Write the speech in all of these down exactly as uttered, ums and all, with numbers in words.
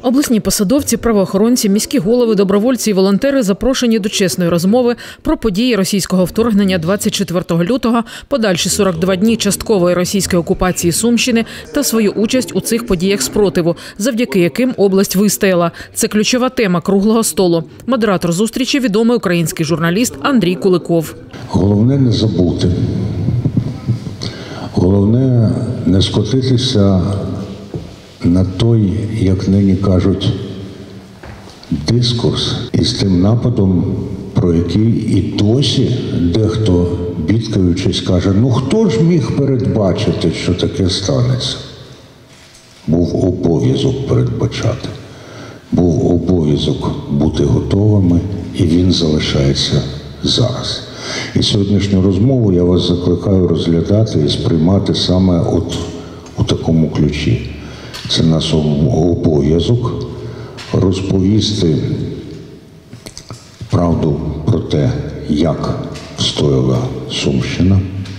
Обласні посадовці, правоохоронці, міські голови, добровольці і волонтери запрошені до чесної розмови про події російського вторгнення двадцять четвертого лютого, подальші сорок два дні часткової російської окупації Сумщини та свою участь у цих подіях спротиву, завдяки яким область вистояла. Це ключова тема круглого столу. Модератор зустрічі – відомий український журналіст Андрій Куликов. Головне не забути. Головне не скотитися на той, як нині кажуть, дискурс із тим нападом, про який і досі дехто, бідкаючись, каже, ну хто ж міг передбачити, що таке станеться? Був обов'язок передбачати, був обов'язок бути готовими, і він залишається зараз. І сьогоднішню розмову я вас закликаю розглядати і сприймати саме от у такому ключі. Це наш обов'язок розповісти правду про те, як встояла Сумщина,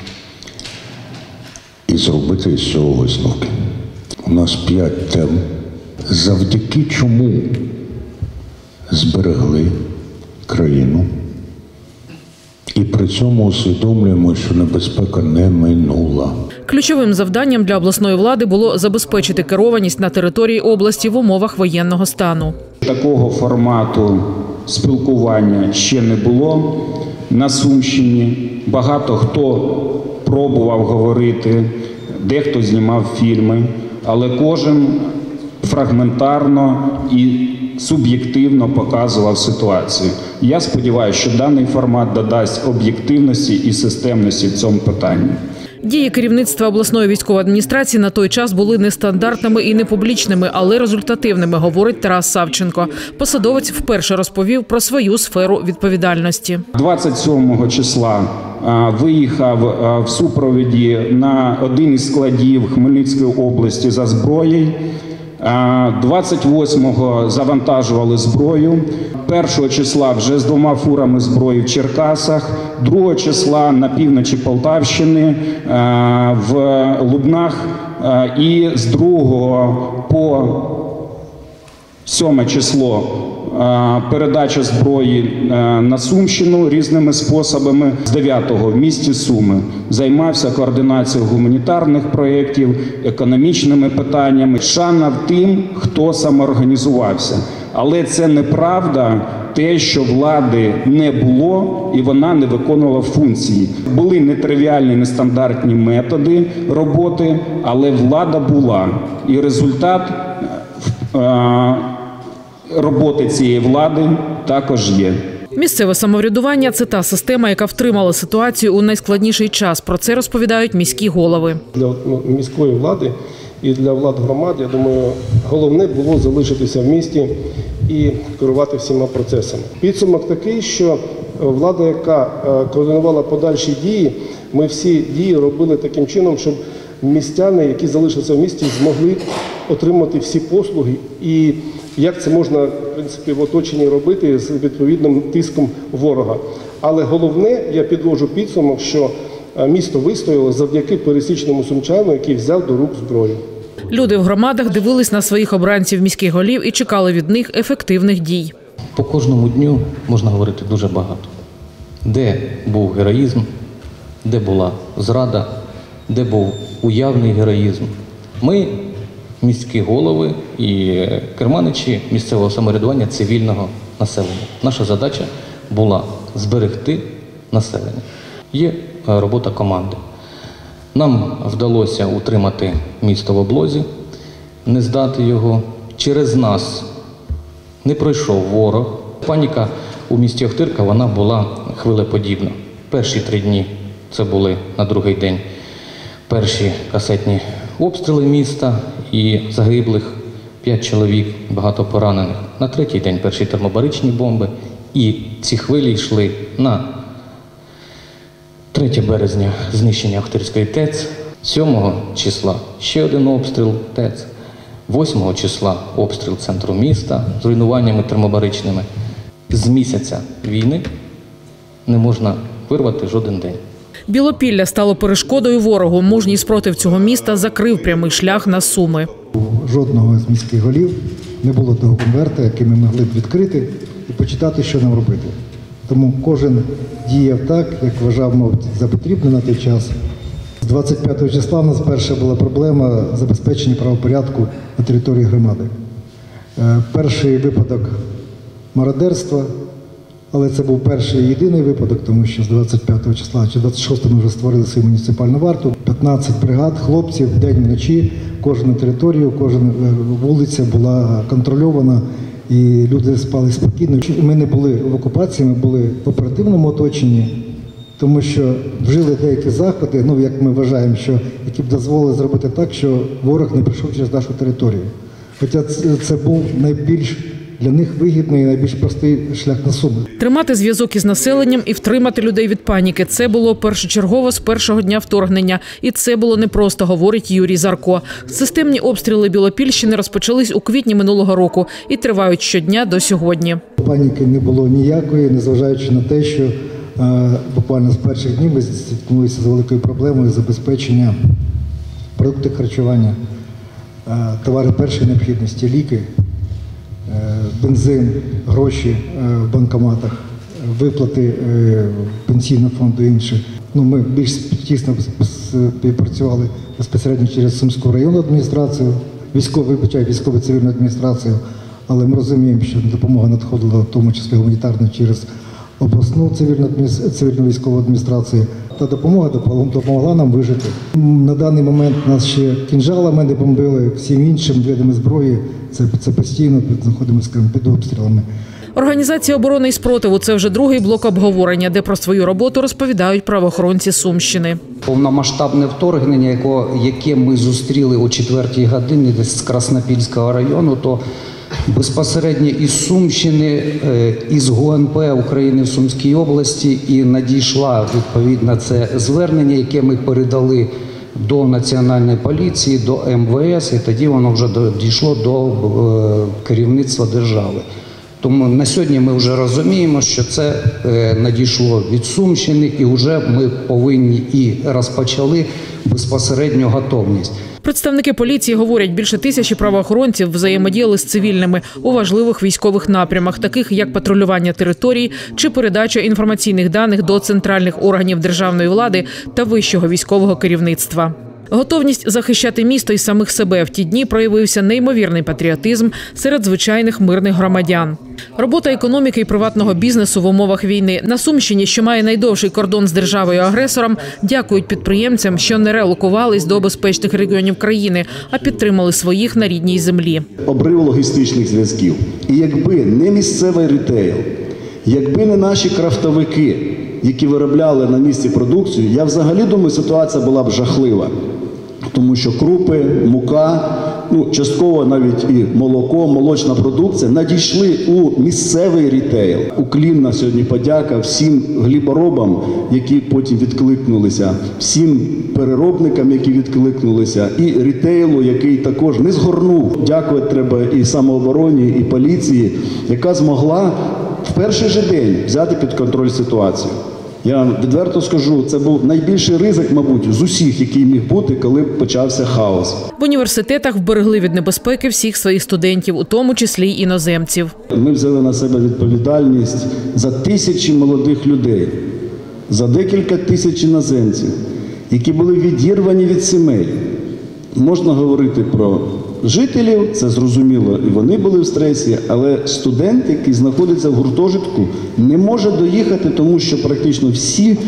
і зробити із цього висновки. У нас п'ять тем, завдяки чому зберегли країну. І при цьому усвідомлюємо, що небезпека не минула. Ключовим завданням для обласної влади було забезпечити керованість на території області в умовах воєнного стану. Такого формату спілкування ще не було на Сумщині. Багато хто пробував говорити, дехто знімав фільми, але кожен фрагментарно і суб'єктивно показував ситуацію. Я сподіваюся, що даний формат додасть об'єктивності і системності в цьому питанні. Дії керівництва обласної військової адміністрації на той час були нестандартними і непублічними, але результативними, говорить Тарас Савченко. Посадовець вперше розповів про свою сферу відповідальності. двадцять сьомого числа виїхав в супроводі на один із складів Хмельницької області за зброєю. двадцять восьмого завантажували зброю, першого числа вже з двома фурами зброї в Черкасах, другого числа на півночі Полтавщини, в Лубнах, і з другого по сьоме число передача зброї на Сумщину різними способами. З дев'ятого в місті Суми займався координацією гуманітарних проєктів, економічними питаннями. Шана тим, хто самоорганізувався. Але це неправда те, що влади не було і вона не виконувала функції. Були нетривіальні, нестандартні методи роботи, але влада була. І результат роботи цієї влади також є. Місцеве самоврядування – це та система, яка втримала ситуацію у найскладніший час. Про це розповідають міські голови. Для міської влади і для влад громад, я думаю, головне було залишитися в місті і керувати всіма процесами. Підсумок такий, що влада, яка координувала подальші дії, ми всі дії робили таким чином, щоб містяни, які залишилися в місті, змогли отримати всі послуги. І як це можна, в принципі, в оточенні робити з відповідним тиском ворога. Але головне, я підводжу підсумок, що місто вистояло завдяки пересічному сумчану, який взяв до рук зброю. Люди в громадах дивились на своїх обранців міських голів і чекали від них ефективних дій. По кожному дню можна говорити дуже багато. Де був героїзм, де була зрада, де був уявний героїзм. Ми, міські голови і керманичі місцевого самоврядування цивільного населення. Наша задача була зберегти населення. Є робота команди. Нам вдалося утримати місто в облозі, не здати його. Через нас не пройшов ворог. Паніка у місті Охтирка, вона була хвилеподібна. Перші три дні, це були на другий день, перші касетні обстріли міста і загиблих п'ять чоловік, багато поранених. На третій день перші термобаричні бомби. І ці хвилі йшли на третє березня знищення Охтирської ТЕЦ, сьомого числа ще один обстріл ТЕЦ, восьмого числа обстріл центру міста з руйнуваннями термобаричними. З місяця війни не можна вирвати жоден день. Білопілля стало перешкодою ворогу. Мужній спротив цього міста закрив прямий шлях на Суми. Жодного з міських голів не було того конверта, який ми могли б відкрити і почитати, що нам робити. Тому кожен діяв так, як вважав, мабуть, за потрібне на той час. З двадцять п'ятого числа у нас перша була проблема забезпечення правопорядку на території громади. Перший випадок мародерства, але це був перший і єдиний випадок, тому що з двадцять п'ятого числа чи двадцять шостого ми вже створили свою муніципальну варту. п'ятнадцять бригад хлопців день і вночі, кожну територію, кожна вулиця була контрольована і люди спали спокійно. Ми не були в окупації, ми були в оперативному оточенні, тому що вжили деякі заходи, ну як ми вважаємо, що які б дозволили зробити так, що ворог не прийшов через нашу територію. Хоча це був найбільш для них вигідний і найбільш простий шлях на Суми. Тримати зв'язок із населенням і втримати людей від паніки – це було першочергово з першого дня вторгнення. І це було непросто, говорить Юрій Зарко. Системні обстріли Білопільщини розпочались у квітні минулого року і тривають щодня до сьогодні. Паніки не було ніякої, незважаючи на те, що е, буквально з перших днів ми зіткнулися з великою проблемою забезпечення продуктів харчування, е, товари першої необхідності, ліки, бензин, гроші в банкоматах, виплати пенсійного фонду і інше. Ну, ми більш тісно співпрацювали безпосередньо через Сумську районну адміністрацію, військову, вибачаю, військово-цивільну адміністрацію, але ми розуміємо, що допомога надходила, в тому числі гуманітарно, через обласну цивільну, цивільну військову адміністрацію. Та допомога допомогла нам вижити. На даний момент нас ще кінжалами не бомбили, всім іншим видами зброї. Це, це постійно знаходимося під обстрілами. Організація оборони і спротиву – це вже другий блок обговорення, де про свою роботу розповідають правоохоронці Сумщини. Повномасштабне вторгнення, яке ми зустріли о четвертій годині десь з Краснопільського району, то безпосередньо із Сумщини, із ГУНП України в Сумській області і надійшла відповідно це звернення, яке ми передали до Національної поліції, до ем ве ес, і тоді воно вже дійшло до керівництва держави. Тому на сьогодні ми вже розуміємо, що це надійшло від Сумщини і вже ми повинні і розпочали безпосередню готовність. Представники поліції говорять, більше тисячі правоохоронців взаємодіяли з цивільними у важливих військових напрямах, таких як патрулювання територій чи передача інформаційних даних до центральних органів державної влади та вищого військового керівництва. Готовність захищати місто і самих себе в ті дні проявився неймовірний патріотизм серед звичайних мирних громадян. Робота економіки і приватного бізнесу в умовах війни на Сумщині, що має найдовший кордон з державою-агресором, дякують підприємцям, що не релокувались до безпечних регіонів країни, а підтримали своїх на рідній землі. Обрив логістичних зв'язків. І якби не місцевий ритейл, якби не наші крафтовики, які виробляли на місці продукцію, я взагалі думаю, ситуація була б жахлива. Тому що крупи, мука, ну, частково навіть і молоко, молочна продукція надійшли у місцевий рітейл. Уклінна сьогодні подяка всім гліборобам, які потім відкликнулися, всім переробникам, які відкликнулися, і рітейлу, який також не згорнув. Дякувати треба і самообороні, і поліції, яка змогла в перший же день взяти під контроль ситуацію. Я вам відверто скажу, це був найбільший ризик, мабуть, з усіх, який міг бути, коли почався хаос. В університетах вберегли від небезпеки всіх своїх студентів, у тому числі й іноземців. Ми взяли на себе відповідальність за тисячі молодих людей, за декілька тисяч іноземців, які були відірвані від сімей. Можна говорити про жителів, це зрозуміло, і вони були в стресі, але студент, який знаходиться в гуртожитку, не може доїхати, тому що практично всі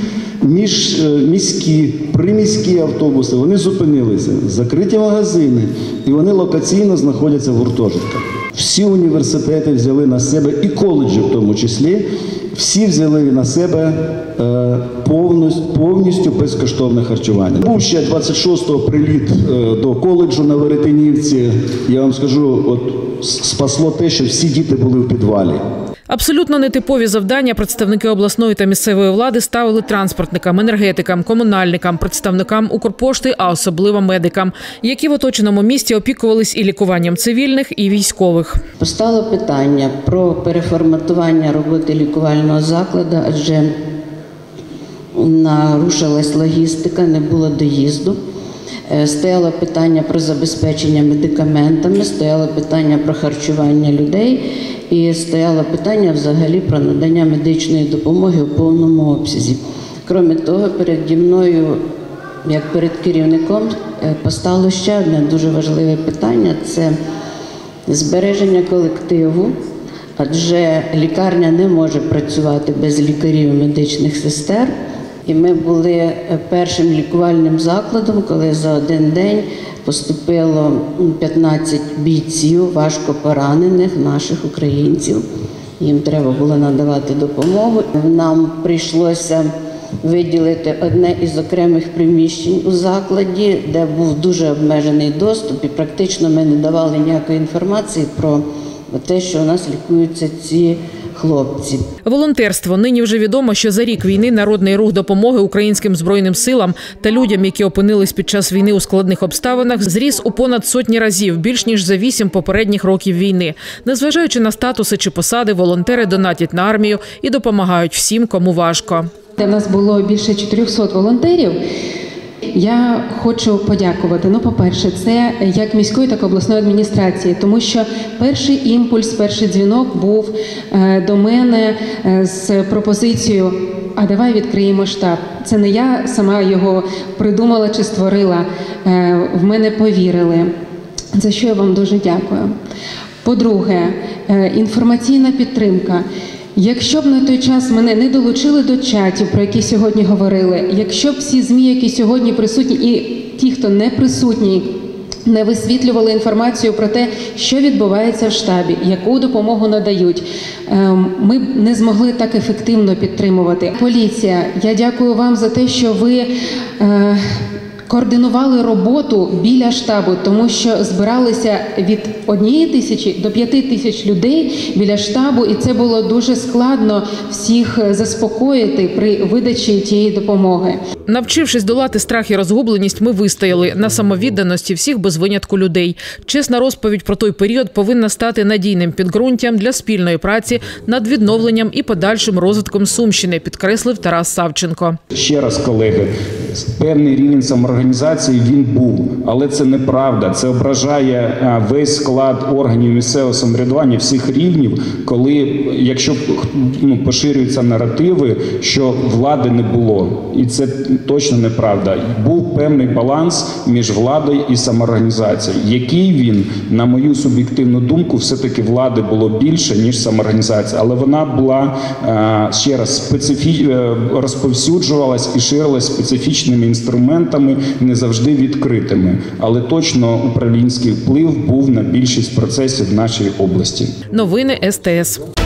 міжміські, приміські автобуси, вони зупинилися, закриті магазини, і вони локаційно знаходяться в гуртожитках. Всі університети взяли на себе, і коледжі в тому числі, всі взяли на себе е, повністю, повністю безкоштовне харчування. Був ще двадцять шостого приліт е, до коледжу на Веретенівці. Я вам скажу, от спасло те, що всі діти були в підвалі. Абсолютно нетипові завдання представники обласної та місцевої влади ставили транспортникам, енергетикам, комунальникам, представникам Укрпошти, а особливо медикам, які в оточеному місті опікувались і лікуванням цивільних, і військових. Постало питання про переформатування роботи лікувального закладу, адже нарушилась логістика, не було доїзду. Стояло питання про забезпечення медикаментами, стояло питання про харчування людей і стояло питання взагалі про надання медичної допомоги у повному обсязі. Крім того, переді мною, як перед керівником, постало ще одне дуже важливе питання – це збереження колективу, адже лікарня не може працювати без лікарів і медичних сестер. І ми були першим лікувальним закладом, коли за один день поступило п'ятнадцять бійців, важко поранених наших українців. Їм треба було надавати допомогу. Нам прийшлося виділити одне із окремих приміщень у закладі, де був дуже обмежений доступ, і практично ми не давали ніякої інформації про те, що у нас лікуються ці хлопці. Волонтерство. Нині вже відомо, що за рік війни Народний рух допомоги українським Збройним силам та людям, які опинились під час війни у складних обставинах, зріс у понад сотні разів, більш ніж за вісім попередніх років війни. Незважаючи на статуси чи посади, волонтери донатять на армію і допомагають всім, кому важко. У нас було більше чотирьохсот волонтерів. Я хочу подякувати. Ну, по-перше, це як міської, так і обласної адміністрації, тому що перший імпульс, перший дзвінок був до мене з пропозицією «А давай відкриємо штаб». Це не я сама його придумала чи створила, в мене повірили, за що я вам дуже дякую. По-друге, інформаційна підтримка. Якщо б на той час мене не долучили до чатів, про які сьогодні говорили, якщо б всі ЗМІ, які сьогодні присутні, і ті, хто не присутні, не висвітлювали інформацію про те, що відбувається в штабі, яку допомогу надають, ми б не змогли так ефективно підтримувати. Поліція, я дякую вам за те, що ви координували роботу біля штабу, тому що збиралися від однієї тисячі до п'яти тисяч людей біля штабу, і це було дуже складно всіх заспокоїти при видачі тієї допомоги. Навчившись долати страх і розгубленість, ми вистояли на самовідданості всіх без винятку людей. Чесна розповідь про той період повинна стати надійним підґрунтям для спільної праці над відновленням і подальшим розвитком Сумщини, підкреслив Тарас Савченко. Ще раз, колеги, певний рівень самоорганізації він був, але це неправда. Це ображає весь склад органів місцевого самоврядування всіх рівнів, коли, якщо ну, поширюються наративи, що влади не було. І це точно неправда. Був певний баланс між владою і самоорганізацією. Який він, на мою суб'єктивну думку, все-таки влади було більше, ніж самоорганізація. Але вона була, ще раз, специфі... розповсюджувалась і ширилась специфічними інструментами, не завжди відкритими. Але точно управлінський вплив був на більшість процесів в нашій області. Новини ес те ес.